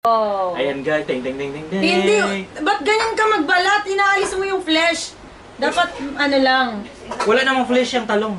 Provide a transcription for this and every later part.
Ayan guys, ting ting ting ting ting. Hindi, ba't ganyan ka magbalat? Inaalis mo yung flesh. Dapat ano lang. Wala namang flesh yung talong.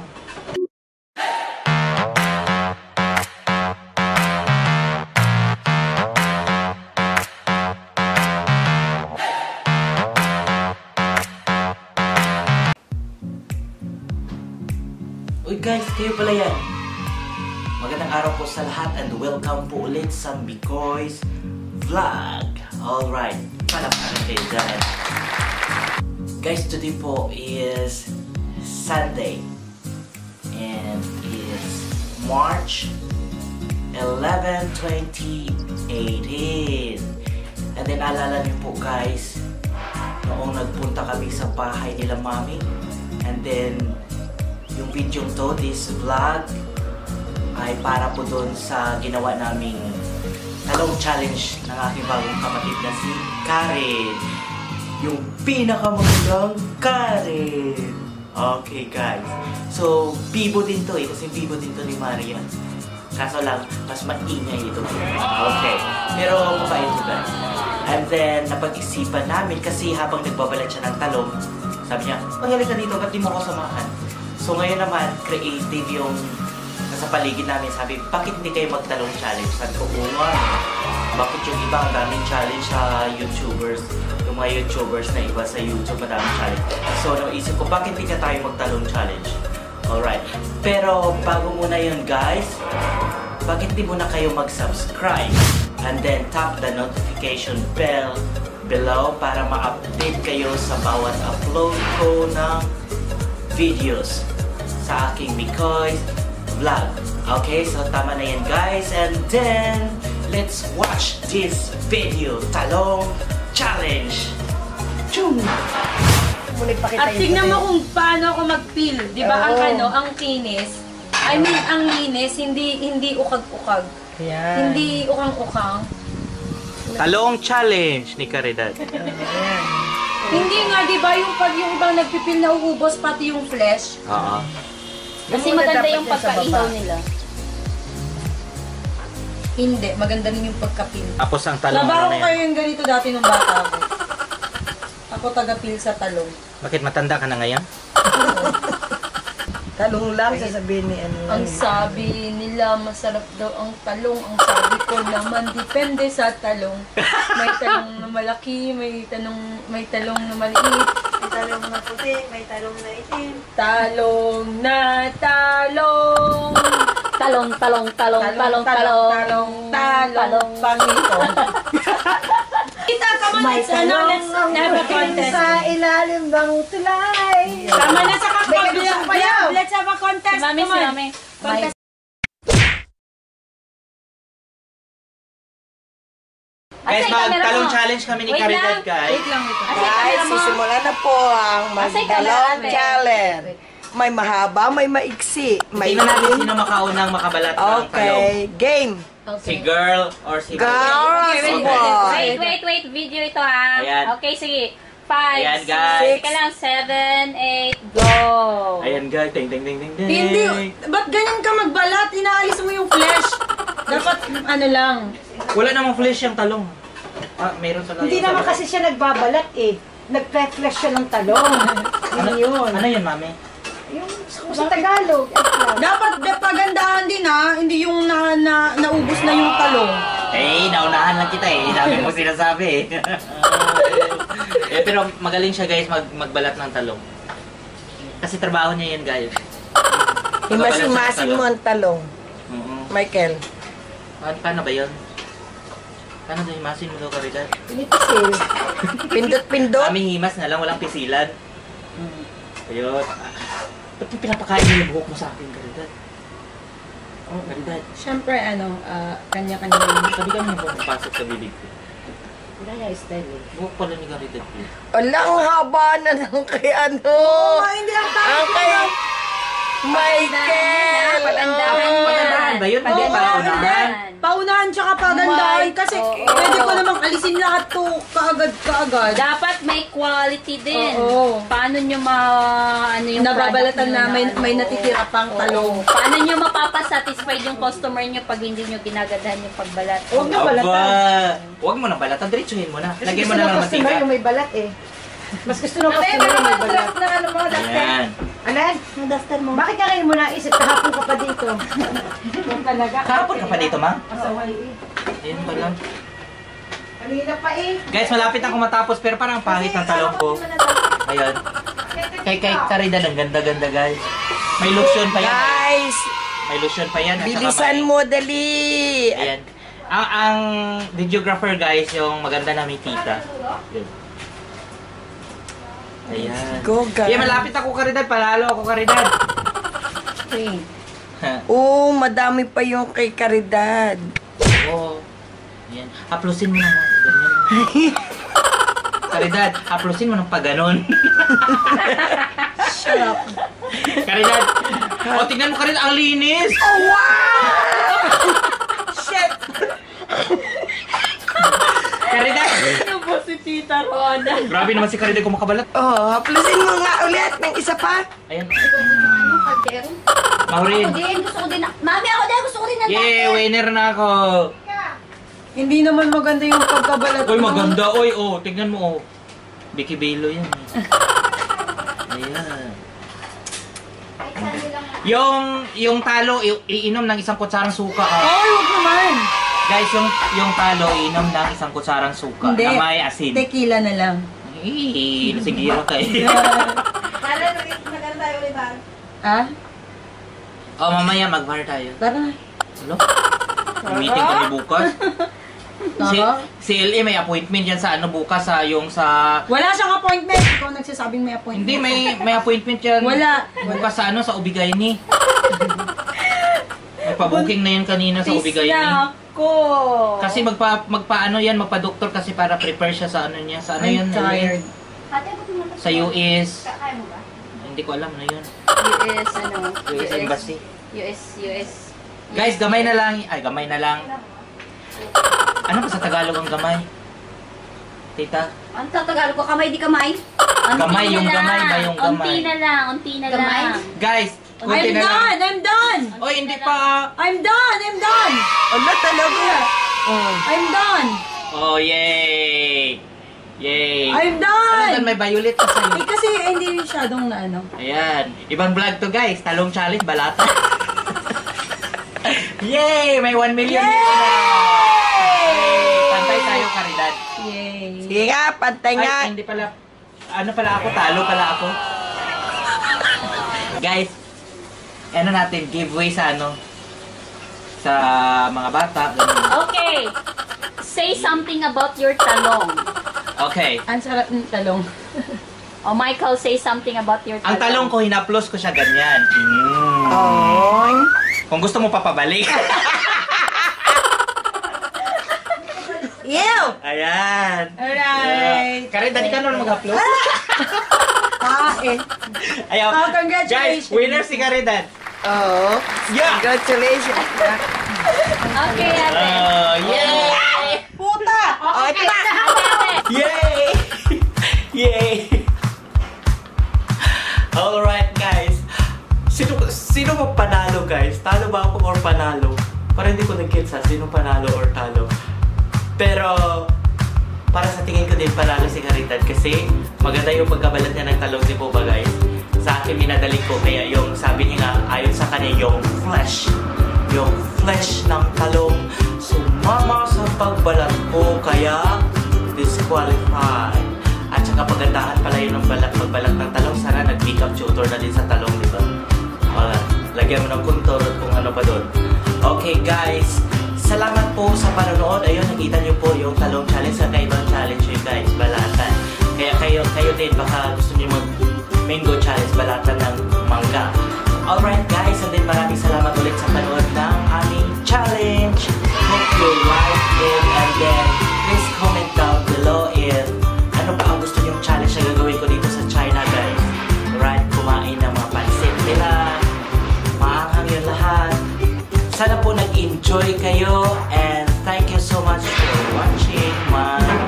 Uy guys, kayo pala yan. Magandang araw po sa lahat and welcome po ulit sa Mikoy's Vlog. Alright, palapala kayo dyan. Guys, today po is Sunday and it's March 11, 2018. And then alala niyo po guys, noong nagpunta kami sa bahay nila Mami, and then yung video to, this vlog, ay para po doon sa ginawa naming talong challenge ng aking bagong kapatid na si Karen. Yung pinakamagandang Karen. Okay guys. So, bibo din to eh. Kasi bibo din to ni Maria. Kaso lang, mas maingay ito. Okay. Pero mabait to guys. And then, napag-isipan namin kasi habang nagbabalat siya ng talong, sabi niya, halika dito, ba't di mo ako samahan? So ngayon naman, creative yung nasa paligid namin. Sabi, bakit hindi kayo magtalong challenge? Sabi ko, nga. Bakit yung iba ang daming challenge sa YouTubers? Yung mga YouTubers na iba sa YouTube, madaming challenge. So naisip ko, bakit hindi ka tayo magtalong challenge? Alright. Pero bago muna yun guys, bakit di muna kayo mag-subscribe? And then tap the notification bell below para ma-update kayo sa bawat upload ko ng videos sa aking Mikoy's Vlog. Okay, so tama na yan guys. And then, let's watch this video. Talong Challenge. Chum! At tignan mo kung paano ako mag-peel. Di ba ang kinis? I mean, ang linis, hindi ukag-ukag. Yeah. Hindi ukang-ukang. Talong Challenge ni Caridad. Hindi nga, di ba yung pag yung ibang nagpipil na uubos pati yung flesh? Oo. Kasi maganda yung pagkaihaw nila. Hindi, maganda rin yung pagkapil. Tapos ang talong Trabaho na ko kayo yan. yung ganito dati nung bata ako. Ako taga-pil sa talong. Bakit matanda ka na ngayon? Talong lang, sasabihin ni ano. Ang sabi nila, masarap daw ang talong. Ang sabi ko naman, depende sa talong. May talong na malaki, may talong na maliit. May talong na puti, may talong na itim. Talong na talong. Talong, talong, talong, talong, talong, talong, pangito. Kita ka mo May sa talong contest. sa ilalim ng tulay. Tama na sa kakabila. Let's have a contest. Mami, Come on. si Mami. Contest. Guys, mag-talong challenge kami ni Caridad guys. Wait lang. Guys, sisimulan na po ang magdalong challenge. May mahaba, may maiksi. May Tingnan natin sino makaunang makabalat ng talong. Okay, game. Si girl or si boy. Girl, Okay, si ready, boy. Wait, video ito ha. Ayan. Okay, sige. 5, Ayan, guys. 6, ka lang, 7, 8, go! Ayan guys, ting ting ting ting ting. Hindi, ba't ganyan ka magbalat? Inaalis mo yung flesh. Dapat ano lang. Wala namang flesh yung talong. Ah, meron pala. Hindi naman kasi siya nagbabalat eh. Nagpe-flesh siya ng talong. Yun. Ano yun, mami? Yung sa Tagalog. Dapat pagandahan din ha. Hindi yung naubos na yung talong. Eh, naunahan lang kita eh. Dami mo sinasabi eh. Pero magaling siya guys magbalat ng talong. Kasi trabaho niya yan guys. Himasin-masin mo ang talong. Michael. Paano ba yun? Paano na himasin mo daw Caridad? Pinipisil. Pindot-pindot. Aming himas na lang, walang pisilan. Ayun. Ba't pinapakain mo yung buhok mo sa akin, Caridad? Oh, Caridad. Siyempre kanya-kanya yung Sabi ka mo yung pumapasok sa bibig ko. Wala niya style eh. Buhok pala ni Caridad ko. Wala, ang haba na ng kay ano. hindi ang tama. Ang kay Michael. Pagandahan ba yun? Hindi, paunahan. Paunahan tsaka pagandahan. Kasi pwede ko namang alisin lilinisin lahat to kaagad. Dapat may quality din. Oo. Paano nyo ano yung Nababalatan product nyo na may natitira pang talong. Paano nyo mapapasatisfied yung customer nyo pag hindi nyo ginagadahan yung pagbalat? Huwag na balatan. Huwag mo na balatan. Diretsuhin mo na. Kasi Lagyan mo gusto na ng lang customer mantika. yung may balat eh. Mas gusto ng customer yung may balat. Ayan. Alan, Duster mo. bakit ka kayo mo naisip? Kahapon ka pa dito. Yung talaga. Kahapon ka pa dito, ma'am? Pasaway eh. Ayun pa lang. Kanina pa eh. Guys, malapit ako matapos pero parang pangit ng talong ko. Ayun. Kay Karida, ang ganda-ganda guys. May lotion pa yan. Guys, May lotion pa yan. At saka bilisan may- mo, dali. Ayan. Ang videographer guys, yung maganda namin tita. Yun. Ayan. Go, guys. Yeah, malapit ako Karidad. Palalo ako Karidad. Oh, madami pa yung kay Caridad. Oo. Ayan. Haplusin mo naman. Ganyan. Karidad, haplusin mo ng paganon. Shut up. Karidad. O, tingnan mo Karidad. Ang linis. Oh, wow! Shit! Karidad. Ano po si Tita Rona? Grabe naman si Karidad kung makabalat. Oh, haplusin mo nga ulit ng isa pa. Ayan. Ano, kaldero? Maurin. Gusto ko din. Mami, ako din. Gusto ko din ng Yay, winner na ako. Hindi naman maganda yung pagkabalat. Uy, maganda. Uy, oh, tignan mo, oh. Vicky Bello yan. Ayan. Yung talo, iinom ng isang kutsarang suka. Ah. Ay, huwag naman. Guys, yung talo, iinom ng isang kutsarang suka. Hindi. Na may asin. Tequila na lang. Nasigira kayo. Ha? Oh, mamaya mag-bar tayo. Tara na. Ano? May meeting kami bukas. Tara. Si LA may appointment yan sa ano bukas sa yung sa Wala siyang appointment. Ikaw nagsasabing may appointment. hindi may appointment yan. Wala. Bukas sa ano sa Ubigayni. Magpa-booking na yan kanina sa Ubigayni. ako. Kasi magpa-ano yan, magpa-doktor kasi para prepare siya sa ano niya, sa ano I'm yun? tired. Sa US. Kaya mo ba? Hindi ko alam na yun. US, ano? US Embassy. US. Guys, gamay na lang. Ay, gamay na lang. Ano ba sa Tagalog ang gamay? Tita? Ang Tagalog ko, kamay di kamay? Gamay, yung gamay ba yung gamay? Unti na lang, unti na Gamay? lang. Guys, I'm kunti na lang. done! I'm done! Oy, hindi pa. I'm done! I'm done! Ano talaga? Oh. I'm done! Oh, yay! Yay! I'm Ano done! doon, may violet pa sa'yo. Eh kasi hindi masyadong na ano. Ayan. Ibang vlog to guys. Talong challenge, balata. Yay! May 1 million Yay! dito na. Pantay tayo, Karidad. Yay! Sige nga, pantay nga. Ay, hindi pala. Ano pala ako? Talo pala ako. Guys, ano natin, giveaway sa ano? Sa mga bata. Ganun. Okay. Say something about your talong. Okay. Ang sarap ng talong. Oh, Michael, say something about your talong. Ang talong ko, hinaplos ko siya ganyan. Oh. Kung gusto mo papabalik. Ew! Ayan. Alright. Karin, dali ka naman mag-upload. Eh. Ayaw. Oh, congratulations. Guys, winner si Karidan. Oh. Yeah! Congratulations. Okay, ate. Oh, yay! Puta! Oh, ito na! Yay! Yay! Alright, guys. Sino mo panalo, guys? Talo ba ako or panalo? Para hindi ko nag-gets ha, sino panalo or talo. Pero, para sa tingin ko din panalo si Karidad kasi maganda yung pagkabalat niya ng talong, di po ba guys? Sa akin minadali ko, kaya yung sabi niya nga, ayon sa kanya yung flesh ng talong sumama sa pagbalat ko, kaya disqualified. At saka pagandahan pala yun ng pagbalat ng talong, sana nag-makeup tutor na din sa talong, di ba? Lagyan mo ng contour at kung ano pa doon. Okay guys, salamat po sa panonood. Ayun, nakita niyo po yung talong challenge sa kaibang challenge yun guys, balatan. Kaya kayo din, baka gusto niyo mag-mango challenge, balatan ng mangga. Alright guys, and then maraming salamat ulit sa panonood ng aming challenge. Hope you like it, and then please comment down below if ano pa ang gusto niyong challenge na gagawin ko dito sa China guys. Alright, kumain ng mga pansit nila, maanghang yun lahat. Sana po nag-enjoy kayo, and thank you so much for watching my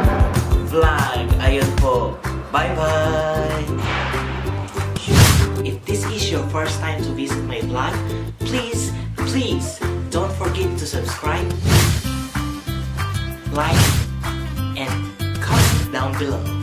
Bye-bye! If this is your first time to visit my vlog, please don't forget to subscribe, like, and comment down below.